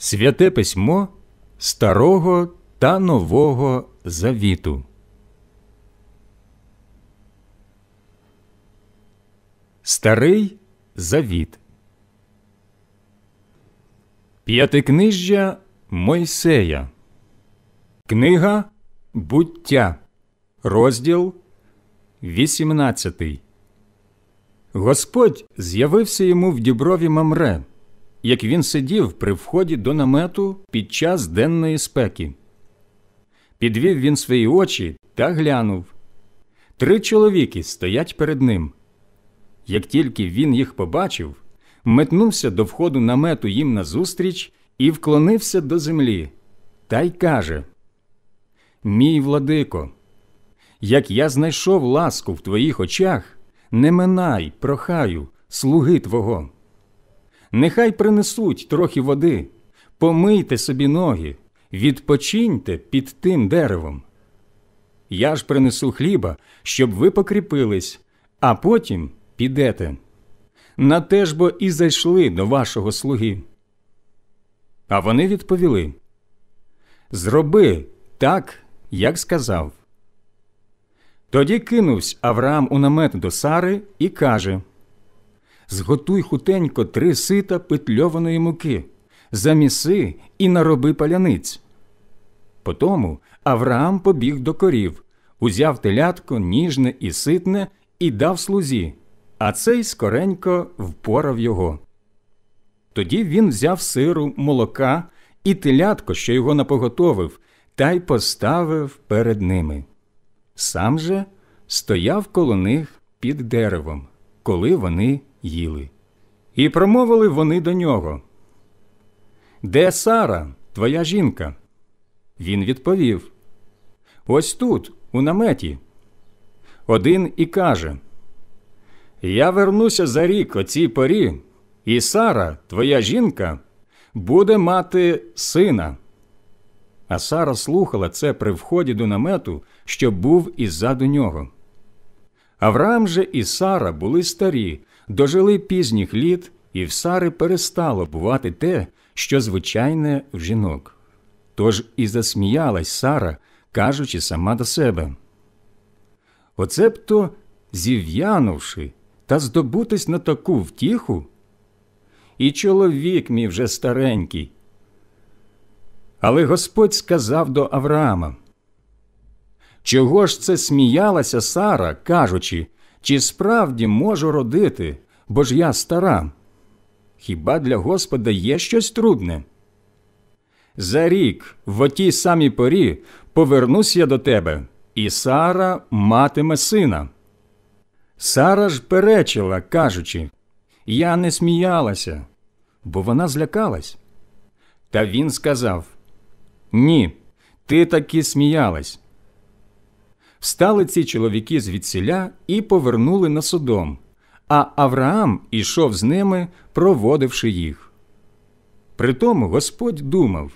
Святе письмо Старого та Нового Завіту. Старий Завіт. П'ятикнижжя Мойсея. Книга Буття. Розділ 18. Господь з'явився йому в діброві Мамре, як він сидів при вході до намету під час денної спеки. Підвів він свої очі та глянув. 3 чоловіки стоять перед ним. Як тільки він їх побачив, метнувся до входу намету їм назустріч і вклонився до землі, та й каже: «Мій владико, як я знайшов ласку в твоїх очах, не минай, прохаю, слуги твого. Нехай принесуть трохи води, помийте собі ноги, відпочиньте під тим деревом. Я ж принесу хліба, щоб ви покріпились, а потім підете. На те ж бо і зайшли до вашого слуги». А вони відповіли: «Зроби так, як сказав». Тоді кинувсь Авраам у намет до Сари і каже: «Зготуй хутенько 3 сита петльованої муки, заміси і нароби паляниць». Потому Авраам побіг до корів, узяв телятко ніжне і ситне і дав слузі, а цей скоренько впорав його. Тоді він взяв сиру, молока і телятко, що його напоготовив, та й поставив перед ними. Сам же стояв коло них під деревом, коли вони їли. І промовили вони до нього: «Де Сара, твоя жінка?» Він відповів: «Ось тут, у наметі». Один і каже: «Я вернуся за рік о цій порі, і Сара, твоя жінка, буде мати сина». А Сара слухала це при вході до намету, що був іззаду нього. Авраам же і Сара були старі, дожили пізніх літ, і в Сари перестало бувати те, що звичайне в жінок. Тож і засміялась Сара, кажучи сама до себе: «Оце б то, зів'янувши та здобутись на таку втіху? І чоловік мій вже старенький». Але Господь сказав до Авраама: «Чого ж це сміялася Сара, кажучи, чи справді можу родити, бо ж я стара? Хіба для Господа є щось трудне? За рік в отій самій порі повернусь я до тебе, і Сара матиме сина». Сара ж перечила, кажучи: «Я не сміялася», бо вона злякалась. Та він сказав: «Ні, ти таки сміялась». Встали ці чоловіки звідсіля і повернули на Содом, а Авраам ішов з ними, проводивши їх. Притому Господь думав: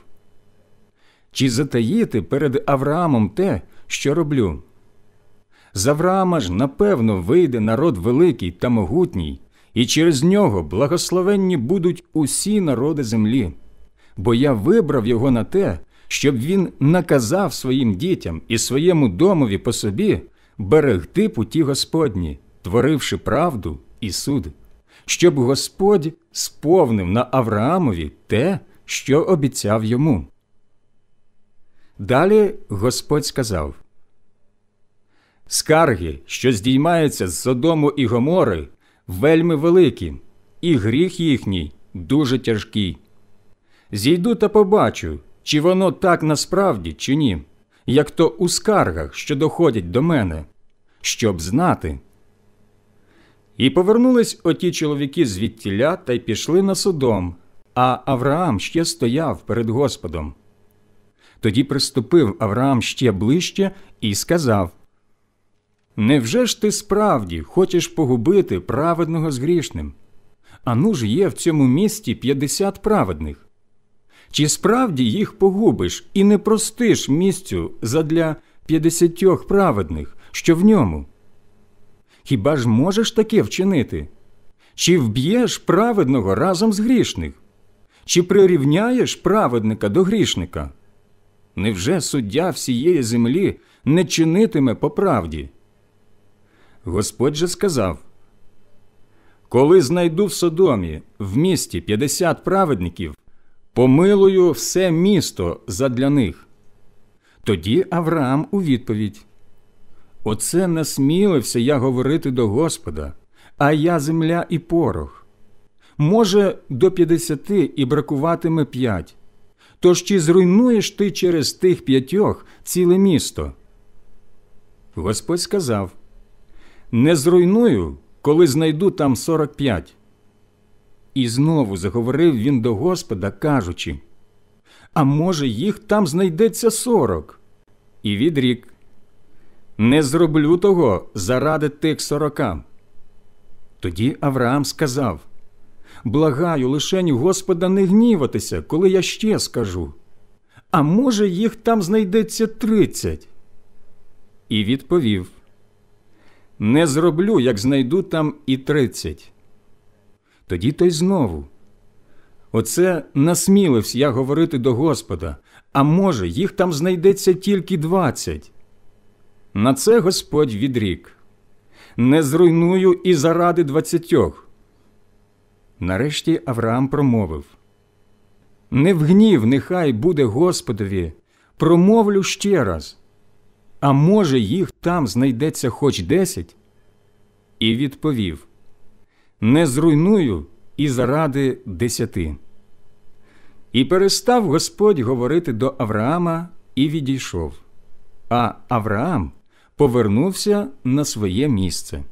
чи затаїти перед Авраамом те, що роблю? З Авраама ж, напевно, вийде народ великий та могутній, і через нього благословенні будуть усі народи землі. Бо я вибрав його на те, щоб він наказав своїм дітям і своєму домові по собі берегти путі Господні, творивши правду і суд, щоб Господь сповнив на Авраамові те, що обіцяв йому». Далі Господь сказав: «Скарги, що здіймаються з Содому і Гомори, вельми великі, і гріх їхній дуже тяжкий. Зійду та побачу, чи воно так насправді, чи ні, як то у скаргах, що доходять до мене, щоб знати». І повернулись оті чоловіки звідтіля та й пішли на Содом, а Авраам ще стояв перед Господом. Тоді приступив Авраам ще ближче і сказав: «Невже ж ти справді хочеш погубити праведного з грішним? Ану ж є в цьому місті 50 праведних. Чи справді їх погубиш і не простиш місцю задля 50 праведних, що в ньому? Хіба ж можеш таке вчинити? Чи вб'єш праведного разом з грішних? Чи прирівняєш праведника до грішника? Невже суддя всієї землі не чинитиме по правді? Господь же сказав: коли знайду в Содомі, в місті 50 праведників, помилую все місто задля них. Тоді Авраам у відповідь: оце насмілився я говорити до Господа, а я земля і порох. Може, до 50 і бракуватиме 5. Тож чи зруйнуєш ти через тих 5 ціле місто? Господь сказав: не зруйную, коли знайду там 45. І знову заговорив він до Господа, кажучи: а може, їх там знайдеться 40? І відрік: не зроблю того заради тих 40. Тоді Авраам сказав: благаю лишень Господа не гніватися, коли я ще скажу. А може, їх там знайдеться 30? І відповів: не зроблю, як знайду там і 30. Тоді той знову: оце насмілився я говорити до Господа, а може, їх там знайдеться тільки 20. На це Господь відрік: не зруйную і заради 20. Нарешті Авраам промовив: не в гнів нехай буде Господові, промовлю ще раз. А може, їх там знайдеться хоч 10? І відповів: не зруйную і заради 10. І перестав Господь говорити до Авраама і відійшов. А Авраам повернувся на своє місце.